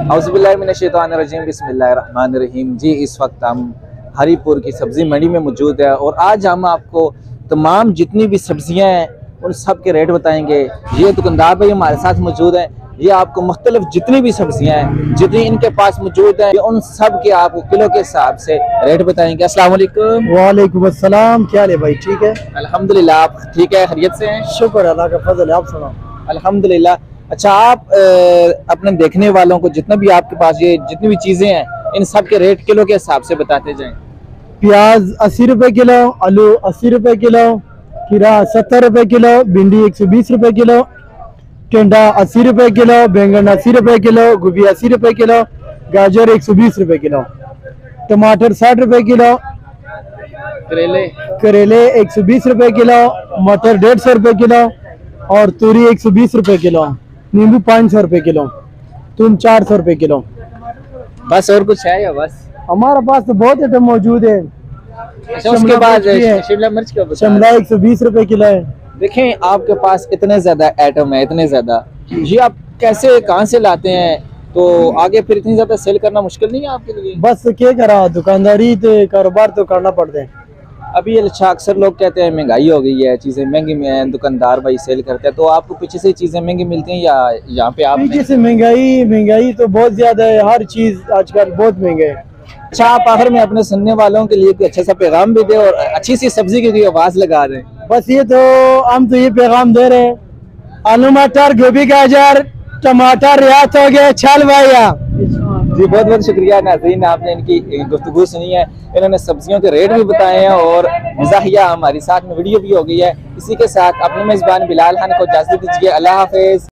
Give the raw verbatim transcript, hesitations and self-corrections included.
औज़ुबिल्लाहिमिनश्शैतानिर्रजीम बिस्मिल्लाहिर्रहमानिर्रहीम। जी, इस वक्त हम हरीपुर की सब्ज़ी मंडी में मौजूद है और आज हम आपको तमाम जितनी भी सब्जियां हैं उन सब के रेट बताएंगे। ये दुकानदार भाई हमारे साथ मौजूद हैं, ये आपको मुख्तलिफ जितनी भी सब्जियां हैं जितनी इनके पास मौजूद हैं उन सब के आपको किलो के हिसाब से रेट बताएंगे। अस्सलाम वालेकुम। वालेकुम अस्सलाम। क्या हाल है भाई? ठीक है अल्हम्दुलिल्लाह। आप ठीक है, खैरियत से हैं? शुक्र अल्लाह का फजल है। आप सुनाओ। अल्हम्दुलिल्लाह। अच्छा, आप आ, अपने देखने वालों को जितना भी आपके पास ये जितनी भी चीजें हैं इन सब के रेट किलो के हिसाब से बताते जाएं। प्याज अस्सी रुपए किलो, आलू अस्सी रुपए किलो, खीरा सत्तर रुपए किलो, भिंडी एक सौ बीस रुपए किलो, टेंडा अस्सी रुपए किलो, बैंगन अस्सी रुपए किलो, गोभी अस्सी रुपए किलो, गाजर एक सौ बीस रुपए किलो, टमाटर साठ रुपए किलो, करेले करेले एक सौ बीस रुपए किलो, मटर डेढ़ सौ रुपए किलो और तूरी एक सौ बीस रुपए किलो, नींबू पाँच सौ रुपए किलो, तुम चार सौ रुपए किलो। बस और कुछ है या बस? हमारे पास तो बहुत आइटम मौजूद है। अच्छा, उसके बाद शिमला मिर्च का बता। शिमला एक सौ बीस रुपए किलो है। देखें, आपके पास इतने ज्यादा आइटम है, इतने ज्यादा, ये आप कैसे कहाँ से लाते हैं? तो आगे फिर इतनी ज्यादा सेल करना मुश्किल नहीं है आपके लिए? बस क्या करा, दुकानदारी तो कारोबार तो करना पड़ता है। अभी अच्छा अक्सर लोग कहते हैं महंगाई हो गई है, चीजें महंगी में है, दुकानदार भाई सेल करते हैं, तो आपको पीछे से चीजें महंगी मिलती हैं या यहाँ पे आप? पीछे से महंगाई महंगाई तो बहुत ज्यादा है, हर चीज आजकल बहुत महंगा है। अच्छा, आप आखिर में अपने सुनने वालों के लिए कोई अच्छा सा पैगाम भी दे और अच्छी सी सब्जी की आवाज लगा दें। बस ये तो हम तो ये पैगाम दे रहे हैं, आलू मटर गोभी गाजर टमाटर रियायत हो गया छल भैया। जी, बहुत बहुत शुक्रिया नाज़रीन, आपने इनकी गुफ्तगू सुनी है, इन्होंने सब्जियों के रेट भी बताए हैं और मज़ाहिया हमारी साथ में वीडियो भी हो गई है। इसी के साथ अपने मेज़बान बिलाल खान को इजाज़त दीजिए। अल्लाह हाफ़िज़।